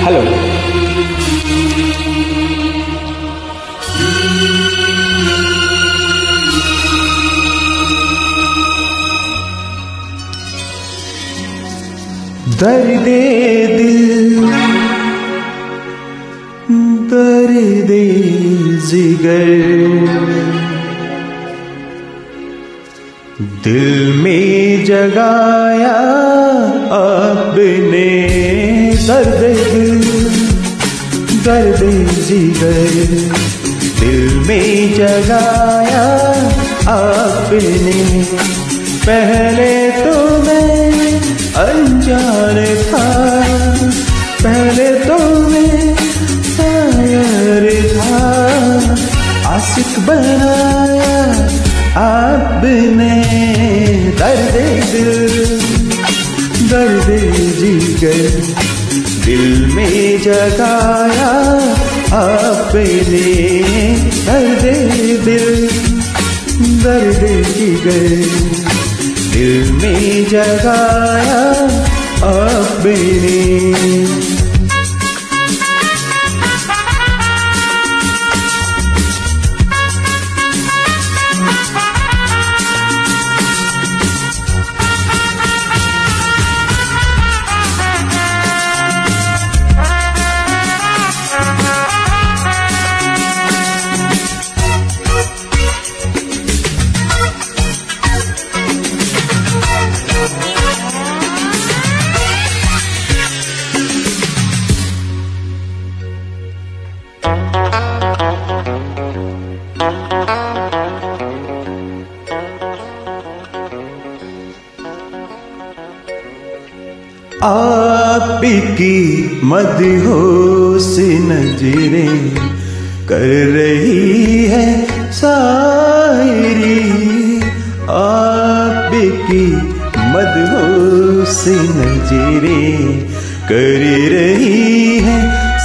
Hello. दर्दे दिल दर्दे जिगर दिल में जगाया आपने। दर्दे दिल दर्दे जिगर दिल में जगाया आपने। पहले तो मैं अनजान था, पहले तो मैं शायर था। आशिक बनाया आपने। दर्दे दिल दर्दे जिगर दिल में जगाया आपने। दर्दे दिल दर्दे जिगर दिल में जगाया आपने। आपकी मदहोश नजरें कर रही है शायरी। आपकी मदहोश नजरें कर रही है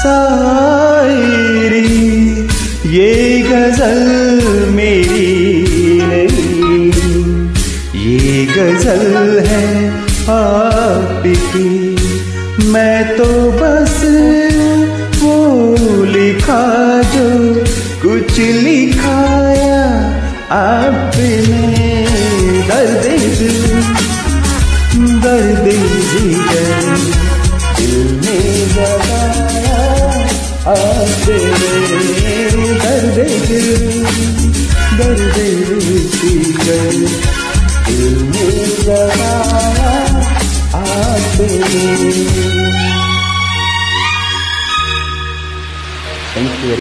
शायरी। ये गजल मेरी नहीं, ये गजल है आपकी। मैं तो बस वो लिखा जो कुछ लिखाया आपने। दर्दे दिल दर्दे जिगर दिल में जगाया आपने। दर्दे दिल दर्दे जिगर दिल में जगाया आपने। Thank you.